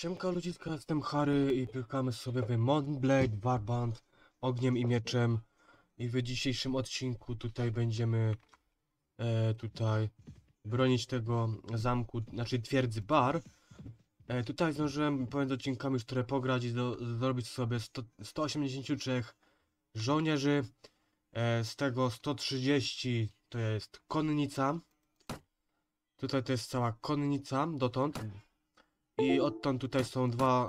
Siemka ludziska, jestem Harry i pykamy sobie w Mount Blade Warband ogniem i mieczem. I w dzisiejszym odcinku tutaj będziemy bronić tego zamku, znaczy twierdzy Bar. Tutaj zdążyłem pomiędzy odcinkami już trochę pograć i zrobić sobie 183 żołnierzy. Z tego 130 to jest konnica. Tutaj to jest cała konnica dotąd. I odtąd tutaj są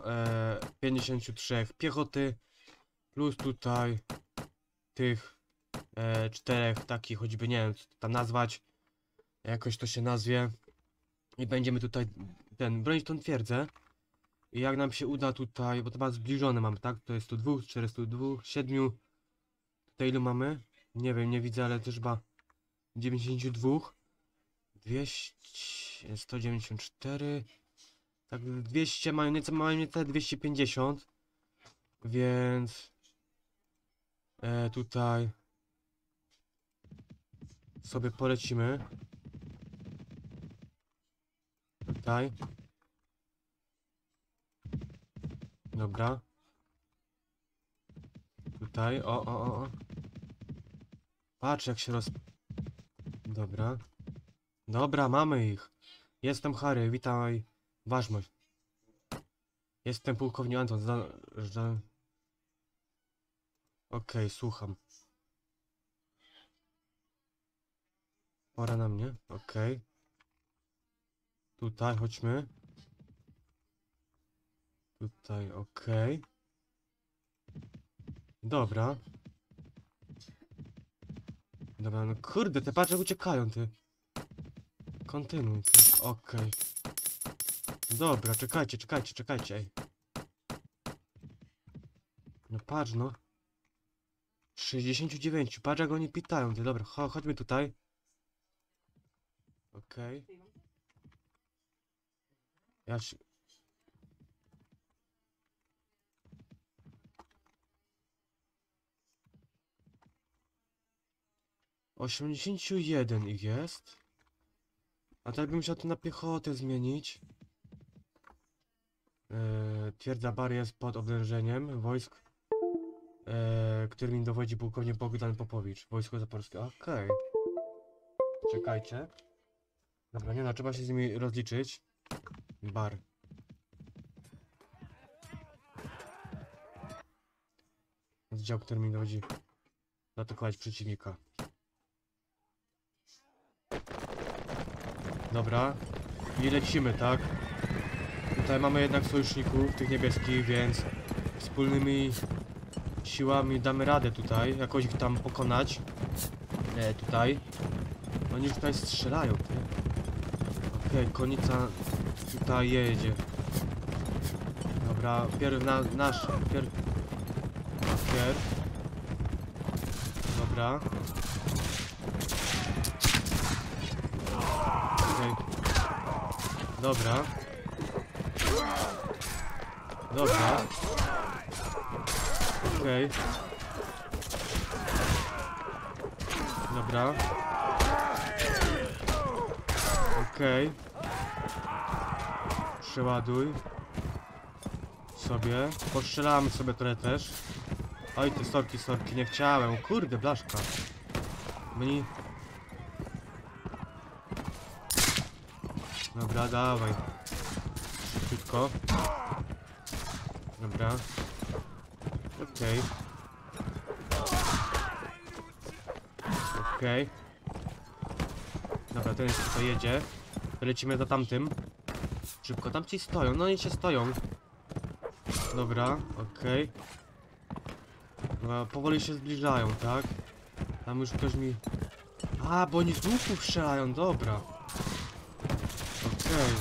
53 piechoty, plus tutaj tych 4 takich, choćby nie wiem co to tam nazwać, jakoś to się nazwie. I będziemy tutaj bronić tą twierdzę. I jak nam się uda tutaj, bo to chyba zbliżone mamy, tak? To jest tu 2, 402, 7. Tutaj ilu mamy? Nie wiem, nie widzę, ale też chyba 92, 200, 194. Tak 200, mają niecałe 250. Więc tutaj sobie polecimy. Tutaj. Dobra. Tutaj, o. Patrz jak się Dobra. Dobra, mamy ich. Jestem Harry, witaj. Ważność. Jestem pułkownik Anton. Okej, słucham. Pora na mnie. Okej. Tutaj, chodźmy. Tutaj, okej. Dobra. Dobra, no kurde, te patrze uciekają, ty. Kontynuuj, ty. Okej. Dobra, czekajcie, ej. No patrz, no. 69, patrz jak oni pitają, ty. Dobra, chodźmy tutaj. Okej. Ja się... Osiemdziesięciu jeden ich jest. A tak bym musiał to na piechotę zmienić. Twierdza Bar jest pod oblężeniem wojsk, którym dowodzi pułkownik Bogdan Popowicz. Wojsko zaporskie. Okej. Czekajcie. Dobra, nie no, trzeba się z nimi rozliczyć. Bar. Oddział, który mi dowodzi zaatakować przeciwnika. Dobra. I lecimy, tak? Tutaj mamy jednak sojuszników, tych niebieskich, więc wspólnymi siłami damy radę tutaj, jakoś ich tam pokonać. Tutaj. Oni już tutaj strzelają, ty. Okej, konica tutaj jedzie. Dobra, nasz. Dobra. Okej. Dobra. Okej. Dobra. Okej. Przeładuj. Sobie. Postrzelamy sobie trochę też. Oj, te sorki, nie chciałem. Kurde, blaszka. Mni. Dobra, dawaj. Szybciutko. Dobra. Okej. Okej. Dobra, ten już tutaj jedzie. Lecimy za tamtym. Szybko, tam ci stoją, no i się stoją. Dobra, okej. Dobra, powoli się zbliżają, tak? Tam już ktoś mi... A, bo oni z łuków strzelają, dobra. Okej.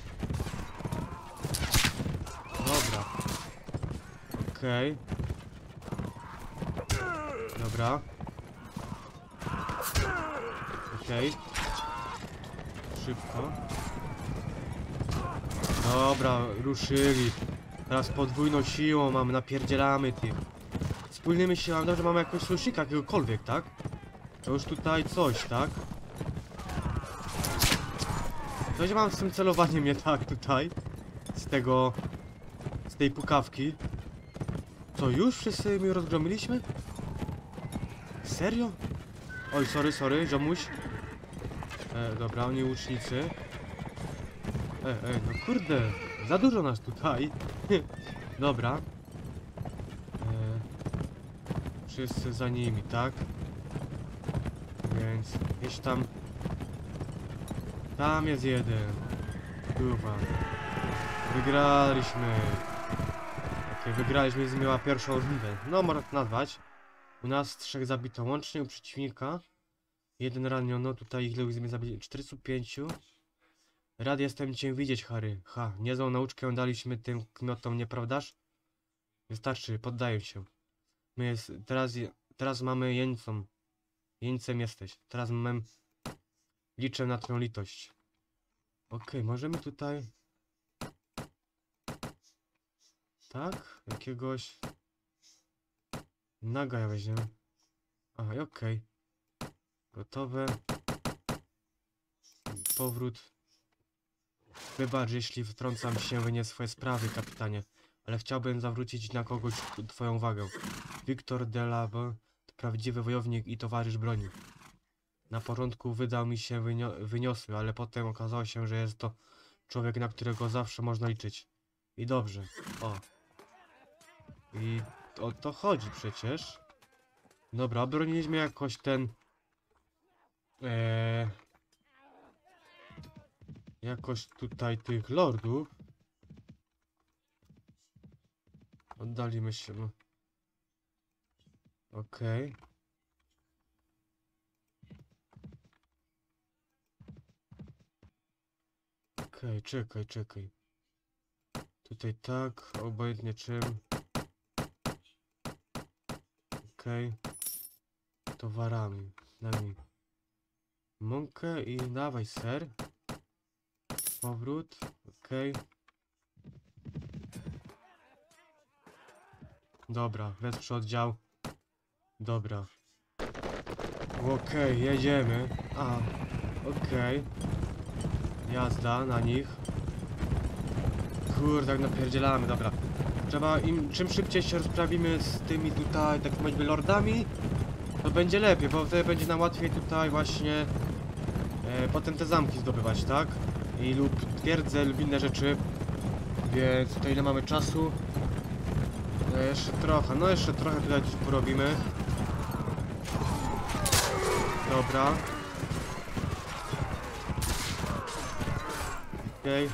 Dobra. Okej. Dobra. Okej. Szybko. Dobra, ruszyli. Teraz podwójną siłą mamy, napierdzielamy tych. Wspólnymi siłami, dobrze, mamy jakiegoś sojusznika, jakiegokolwiek, tak? To już tutaj coś, tak? Coś mam z tym celowaniem nie tak tutaj. Z tego z tej pukawki. Co, już wszyscy my rozgromiliśmy? Serio? Oj, sorry, ziomuś. Dobra, oni łucznicy. No kurde, za dużo nas tutaj. Dobra. Wszyscy za nimi, tak? Więc gdzieś tam... Tam jest jeden. Kurwa. Wygraliśmy. Okej, wygraliśmy, zmiała pierwszą rundę. No, można to nazwać. U nas 3 zabito łącznie, u przeciwnika 1 raniono, tutaj ile już zabili? 45. Rad jestem cię widzieć, Harry. Niezłą nauczkę daliśmy tym kmiotom, nieprawdaż? Wystarczy, poddaję się. Teraz mamy jeńcom. Jeńcem jesteś. Teraz liczę na twoją litość. Okej, możemy tutaj... Tak? Jakiegoś... Naga ja weźmiemy. Aha, okej. Gotowe. Powrót. Wybacz, jeśli wtrącam się w nie swoje sprawy, kapitanie. Ale chciałbym zawrócić na kogoś twoją uwagę. Victor Delave to prawdziwy wojownik i towarzysz broni. Na początku wydał mi się wyniosły, ale potem okazało się, że jest to człowiek, na którego zawsze można liczyć. I dobrze. O. I o to chodzi przecież. Dobra, obroniliśmy jakoś ten... Jakoś tutaj tych lordów. Oddalimy się. Okej. Okej, czekaj. Tutaj tak, obojętnie czym. Okej. Towarami. Daj mąkę i dawaj ser. Powrót. Okej. Dobra, wesprze oddział. Dobra. Okej, jedziemy. Okej. Jazda na nich. Kurde, tak napierdzielamy, dobra. Trzeba czym szybciej się rozprawimy z tymi tutaj, tak jakby lordami, to będzie lepiej, bo wtedy będzie nam łatwiej tutaj właśnie potem te zamki zdobywać, tak? Lub twierdzę, lub inne rzeczy. Więc tutaj ile mamy czasu? Jeszcze trochę tutaj coś porobimy. Dobra. Okej.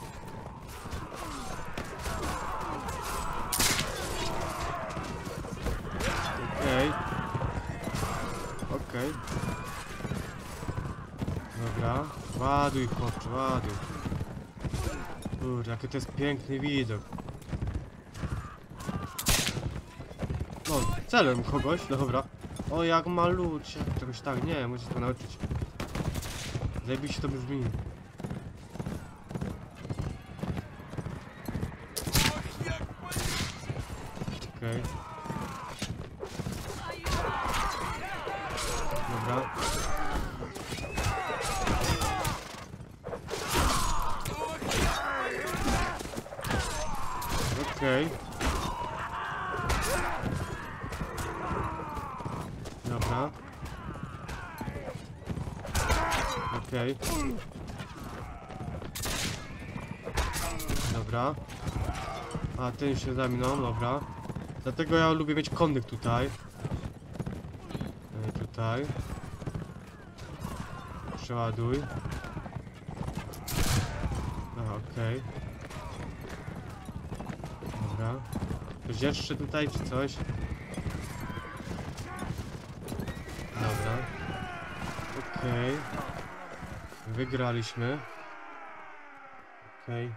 Okej. Dobra. Ładuj, chłopcze, ładuj. Kurde, jaki to jest piękny widok. No, celem kogoś, dobra. O, jak malucie. Czegoś tak, nie, muszę się to nauczyć. Zajebiście to brzmi. Okej. Dobra. Okej. Dobra. Okej. Dobra. A, ten się za mną, dobra. Dlatego ja lubię mieć konnych tutaj. Tutaj. Przeładuj. Aha, okej. Dobra. Coś jeszcze tutaj, czy coś? Dobra. Okej. Wygraliśmy. Okej.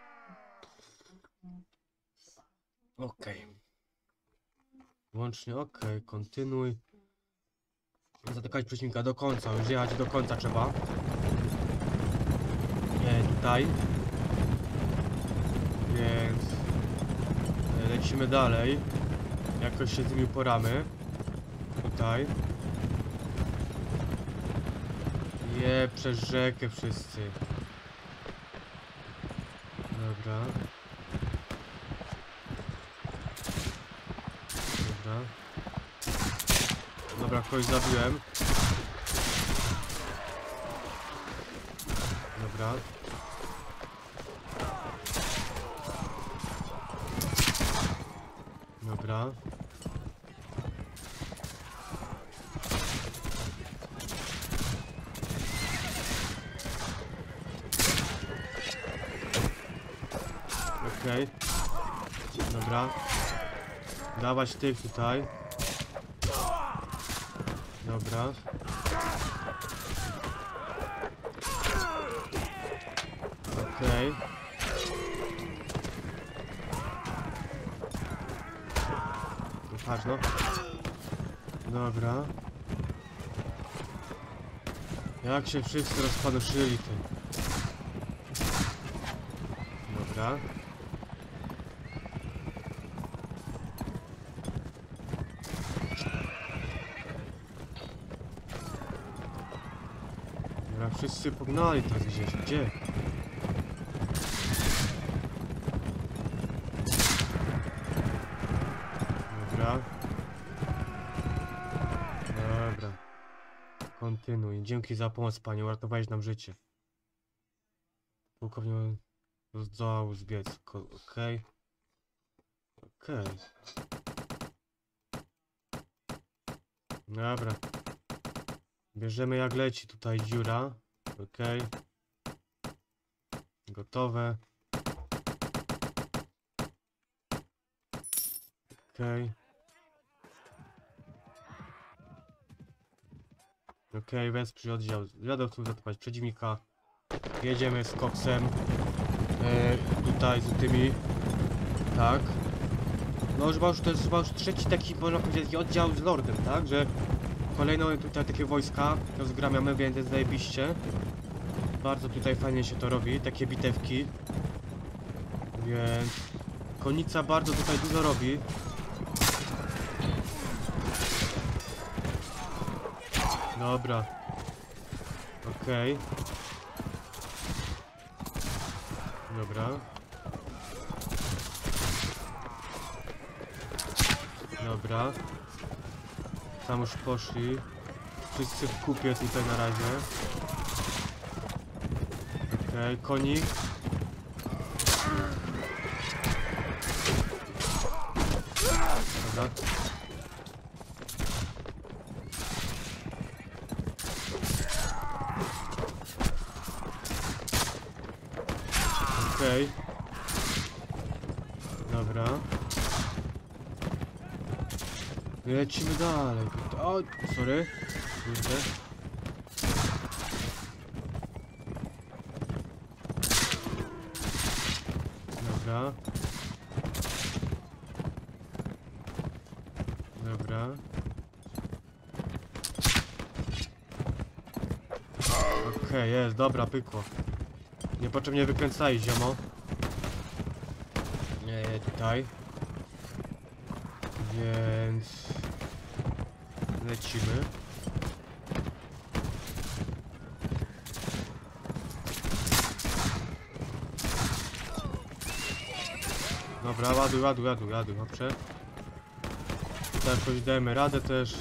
Łącznie, kontynuuj. Zatykać przeciwnika do końca, już jechać do końca trzeba. Nie, tutaj. Więc... lecimy dalej. Jakoś się z nimi uporamy. Tutaj. Przez rzekę wszyscy. Dobra. kogoś zabiłem. Dobra. Dobra. Okej. Dobra. Dawać tych tutaj. Dobra. Okej. Patrz no. Dobra. Jak się wszyscy rozpanoszyli ty. Dobra. Dobra, wszyscy pognali teraz gdzieś. Gdzie? Dobra. Dobra. Kontynuuj. Dzięki za pomoc, panie. Uratowałeś nam życie. Pułkownik zdołał zbiec. Okej. Okej. Dobra. Bierzemy jak leci tutaj dziura. Okej. Gotowe. Okej. Okej, wesprzyj oddział. Wiadowców zatrzymać przeciwnika. Jedziemy z koksem. Tutaj z tymi. Tak. No już to jest chyba już trzeci taki, można powiedzieć, taki oddział z lordem, tak? Że kolejno tutaj takie wojska rozgramiamy, więc jest zajebiście. Bardzo tutaj fajnie się to robi, takie bitewki. Więc konnica bardzo tutaj dużo robi. Dobra. Okej. Dobra. Dobra. Tam już poszli. Wszyscy w kupie tutaj na razie. Okej, konik. Dobra. Okej. Dobra. Lecimy dalej. O, sorry. Kurde. Dobra. Dobra. Okej, jest, dobra, pykło. Niepotrzebnie wykręcaj, ziomo. Nie, tutaj. Więc... lecimy. Dobra, ładuj, dobrze. Tutaj jakoś dajemy radę też.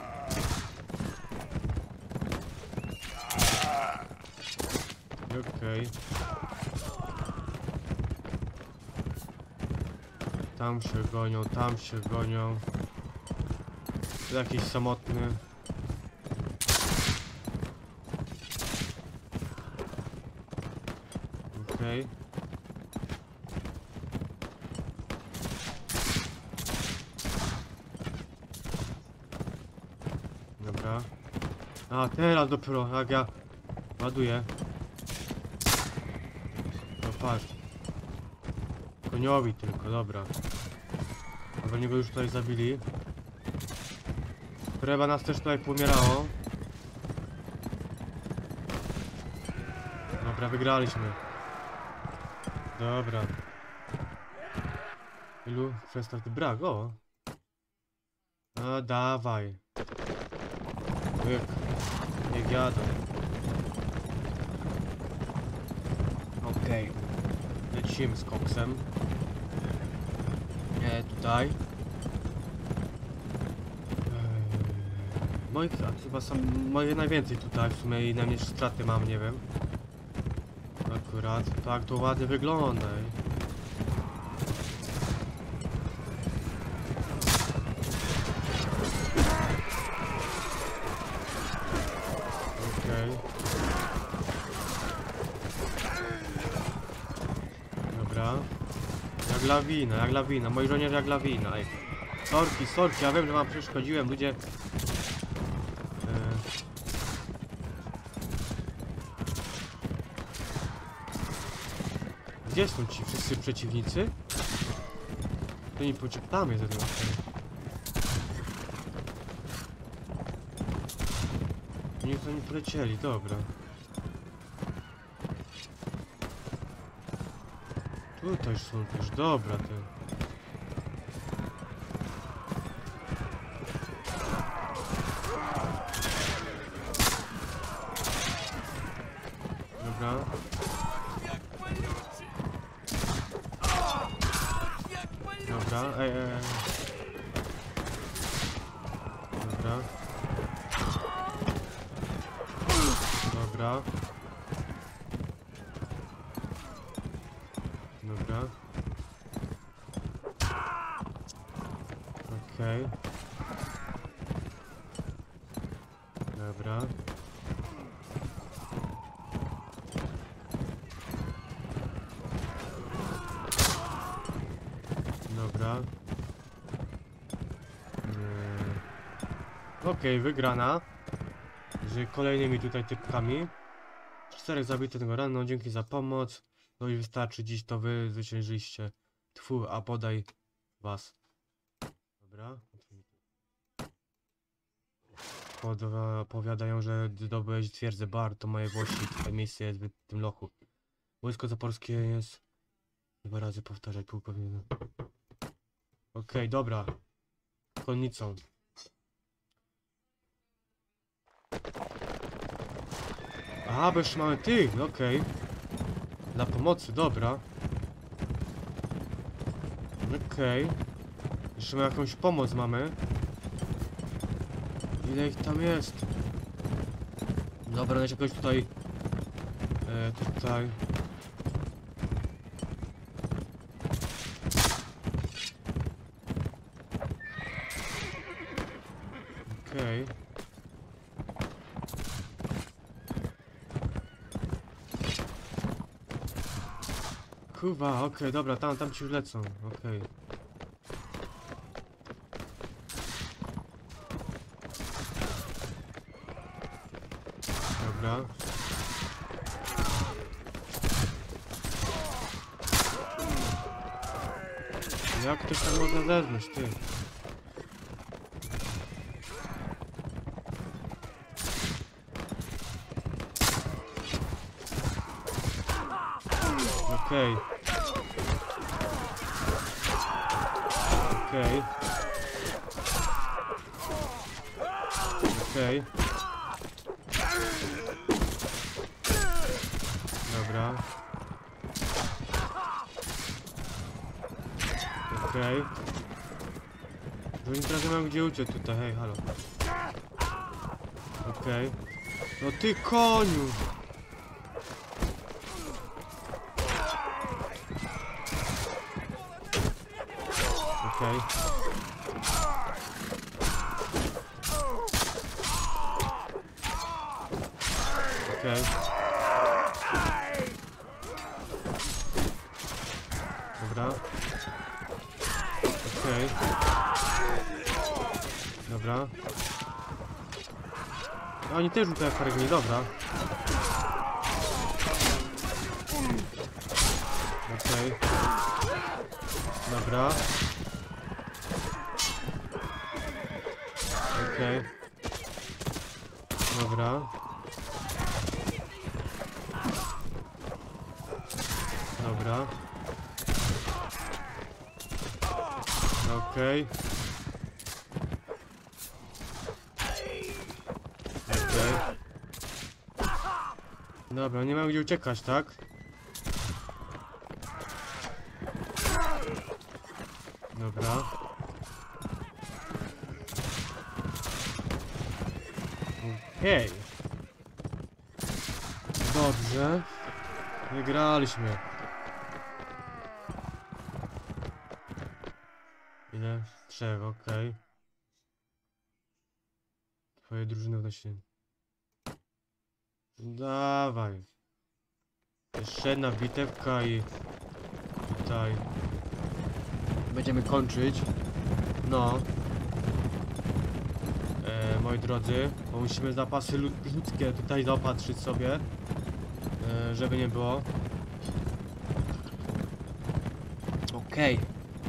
Okej. Tam się gonią. Jakiś samotny. Okej. Dobra. A, teraz dopiero, jak ja ładuję. No patrz. Koniowi tylko, dobra. Bo niego już tutaj zabili. Chyba nas też tutaj pomierało. Dobra, wygraliśmy. Dobra. Ilu? Festart brak, o. No dawaj. Niech jadą. Okej. Lecimy z koksem. Nie, tutaj. moich, a chyba są moje najwięcej tutaj w sumie i najmniejsze straty mam, nie wiem. Akurat, tak to ładnie wygląda. Okej. Dobra. Jak lawina, moi żołnierze jak lawina, ej. Sorki, ja wiem, że wam przeszkodziłem, ludzie. Gdzie są ci wszyscy przeciwnicy? To nie tam jest jeden. Niech to nie polecieli, dobra. Tutaj są też, dobra ten. Dobra. Dobra, Dobra. Dobra. Dobra. Okej. Dobra. Dobra. Okej, wygrana. Z kolejnymi tutaj typkami. 4 zabite tego rano, dzięki za pomoc. No i wystarczy, dziś to wy zwyciężyliście. Tfu, a podaj was. Dobra. Powiadają, że zdobyłeś twierdzę Bar, to moje włości, tutaj miejsce jest w tym lochu. Wojsko zaporskie jest... 2 razy powtarzać, pułkownik. Okej, dobra. Konnicą. Aha, bo jeszcze mamy tych, okej. Dla pomocy, dobra. Okej. Jeszcze mamy jakąś pomoc mamy. Ile ich tam jest? Dobra, no jakoś tutaj... tutaj... Okej. Kurwa, okej, dobra, tam ci już lecą, okej. Dobra. Jak ktoś tam można zerznąć, ty? Okej. Okej. Okej. Dobra. Okej. No i teraz nie mam gdzie uciec tutaj, hej, halo. Okej. No ty koniu! Okej. Okej. Dobra. Okej. Dobra. A oni też rzucają fragmi, dobra. Okej. Dobra. Okej. Dobra. Dobra. Okej. Okej. Dobra, nie mam gdzie uciekać, tak? Dobra. Hej. Dobrze. Wygraliśmy. Ile? 3, okej. Twoje drużyny właśnie. Dawaj. Jeszcze jedna bitewka i tutaj będziemy kończyć. No. Moi drodzy, bo musimy zapasy ludzkie tutaj zaopatrzyć sobie, żeby nie było. Okej.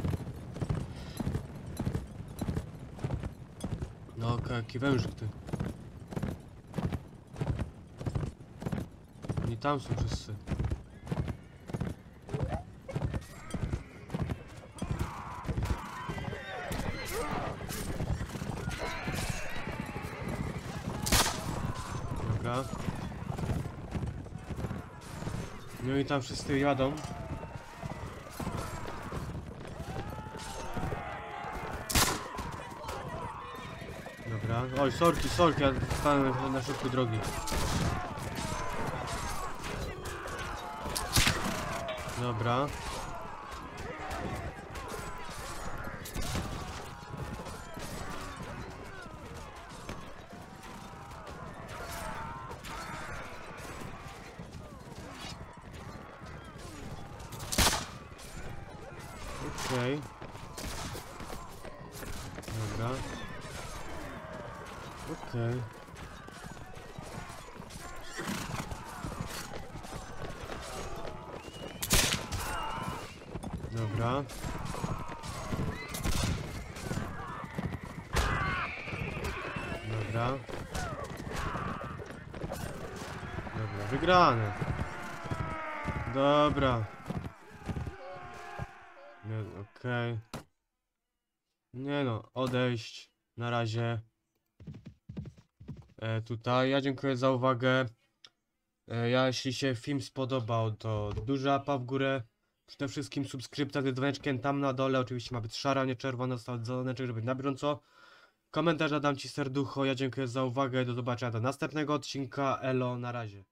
No okej, jaki wężyk ty. Oni tam są wszyscy. Dobra. No i tam wszyscy jadą. Dobra. Oj, sorki, ja stanę na środku drogi. Dobra. Okej. Dobra. Okej. Dobra. Dobra. Dobra, wygrane. Dobra. Okej. Nie no, odejść. Na razie. Tutaj. Ja dziękuję za uwagę. Jeśli się film spodobał, to duża łapa w górę. Przede wszystkim subskrypcja z dzwoneczkiem tam na dole. Oczywiście ma być szara, nie czerwona, zostawić dzwoneczek, żeby być na bieżąco. Komentarza dam ci serducho. Ja dziękuję za uwagę. Do zobaczenia do następnego odcinka. Elo, na razie.